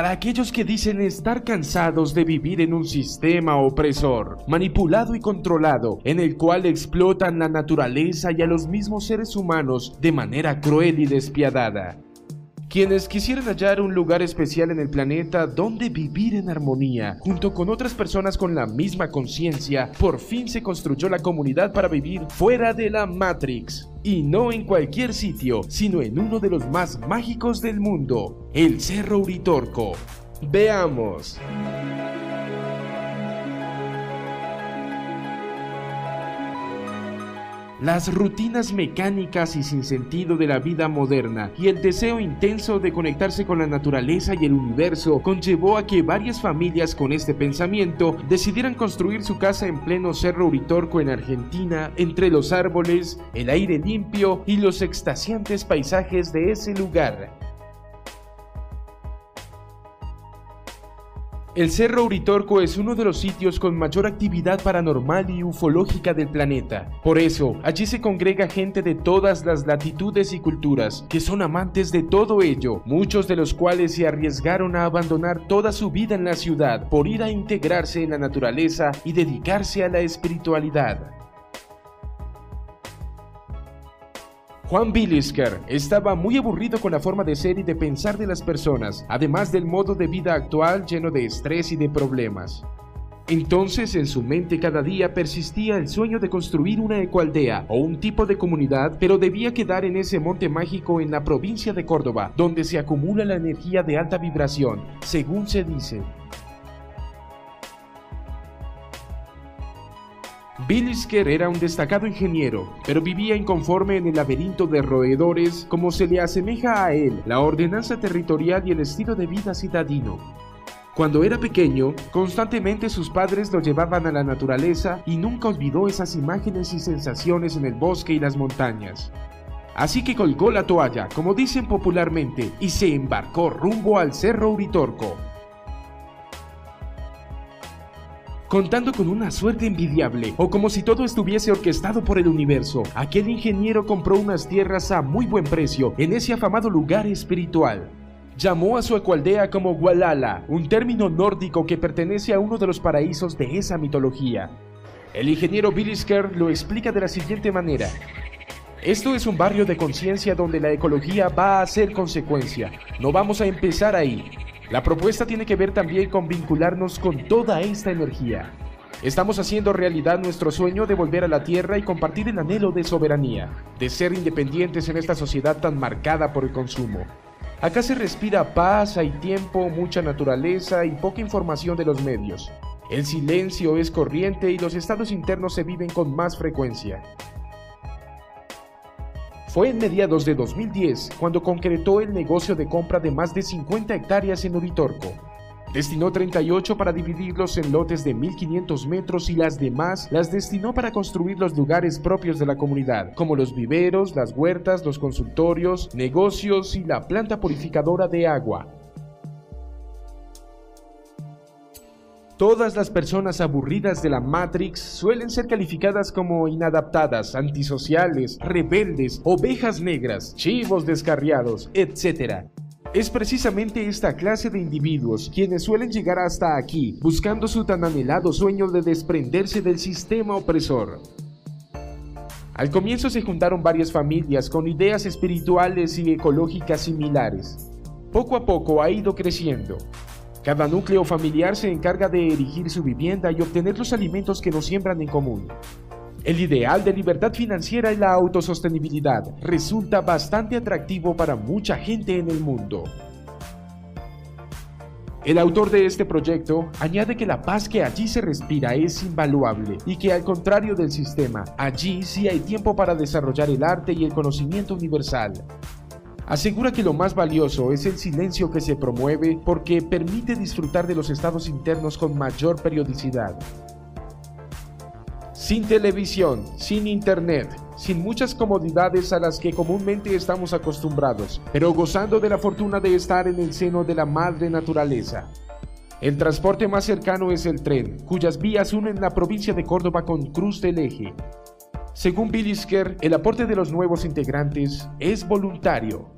Para aquellos que dicen estar cansados de vivir en un sistema opresor, manipulado y controlado, en el cual explotan la naturaleza y a los mismos seres humanos de manera cruel y despiadada. Quienes quisieran hallar un lugar especial en el planeta donde vivir en armonía, junto con otras personas con la misma conciencia, por fin se construyó la comunidad para vivir fuera de la Matrix. Y no en cualquier sitio, sino en uno de los más mágicos del mundo, el Cerro Uritorco. Veamos. Las rutinas mecánicas y sin sentido de la vida moderna y el deseo intenso de conectarse con la naturaleza y el universo conllevó a que varias familias con este pensamiento decidieran construir su casa en pleno Cerro Uritorco en Argentina, entre los árboles, el aire limpio y los extasiantes paisajes de ese lugar. El Cerro Uritorco es uno de los sitios con mayor actividad paranormal y ufológica del planeta. Por eso, allí se congrega gente de todas las latitudes y culturas, que son amantes de todo ello, muchos de los cuales se arriesgaron a abandonar toda su vida en la ciudad por ir a integrarse en la naturaleza y dedicarse a la espiritualidad. Juan Bilisker estaba muy aburrido con la forma de ser y de pensar de las personas, además del modo de vida actual lleno de estrés y de problemas. Entonces en su mente cada día persistía el sueño de construir una ecoaldea o un tipo de comunidad, pero debía quedar en ese monte mágico en la provincia de Córdoba, donde se acumula la energía de alta vibración, según se dice. Bilisker era un destacado ingeniero, pero vivía inconforme en el laberinto de roedores, como se le asemeja a él la ordenanza territorial y el estilo de vida citadino. Cuando era pequeño, constantemente sus padres lo llevaban a la naturaleza y nunca olvidó esas imágenes y sensaciones en el bosque y las montañas. Así que colgó la toalla, como dicen popularmente, y se embarcó rumbo al Cerro Uritorco. Contando con una suerte envidiable, o como si todo estuviese orquestado por el universo, aquel ingeniero compró unas tierras a muy buen precio en ese afamado lugar espiritual. Llamó a su ecoaldea como Gualala, un término nórdico que pertenece a uno de los paraísos de esa mitología. El ingeniero Bilisker lo explica de la siguiente manera: esto es un barrio de conciencia donde la ecología va a ser consecuencia. No vamos a empezar ahí. La propuesta tiene que ver también con vincularnos con toda esta energía. Estamos haciendo realidad nuestro sueño de volver a la tierra y compartir el anhelo de soberanía, de ser independientes en esta sociedad tan marcada por el consumo. Acá se respira paz, hay tiempo, mucha naturaleza y poca información de los medios. El silencio es corriente y los estados internos se viven con más frecuencia. Fue en mediados de 2010 cuando concretó el negocio de compra de más de 50 hectáreas en Uritorco. Destinó 38 para dividirlos en lotes de 1500 metros y las demás las destinó para construir los lugares propios de la comunidad, como los viveros, las huertas, los consultorios, negocios y la planta purificadora de agua. Todas las personas aburridas de la Matrix suelen ser calificadas como inadaptadas, antisociales, rebeldes, ovejas negras, chivos descarriados, etc. Es precisamente esta clase de individuos quienes suelen llegar hasta aquí, buscando su tan anhelado sueño de desprenderse del sistema opresor. Al comienzo se juntaron varias familias con ideas espirituales y ecológicas similares. Poco a poco ha ido creciendo. Cada núcleo familiar se encarga de erigir su vivienda y obtener los alimentos que nos siembran en común. El ideal de libertad financiera y la autosostenibilidad resulta bastante atractivo para mucha gente en el mundo. El autor de este proyecto añade que la paz que allí se respira es invaluable y que al contrario del sistema, allí sí hay tiempo para desarrollar el arte y el conocimiento universal. Asegura que lo más valioso es el silencio que se promueve porque permite disfrutar de los estados internos con mayor periodicidad. Sin televisión, sin internet, sin muchas comodidades a las que comúnmente estamos acostumbrados, pero gozando de la fortuna de estar en el seno de la madre naturaleza. El transporte más cercano es el tren, cuyas vías unen la provincia de Córdoba con Cruz del Eje. Según Bilisker, el aporte de los nuevos integrantes es voluntario.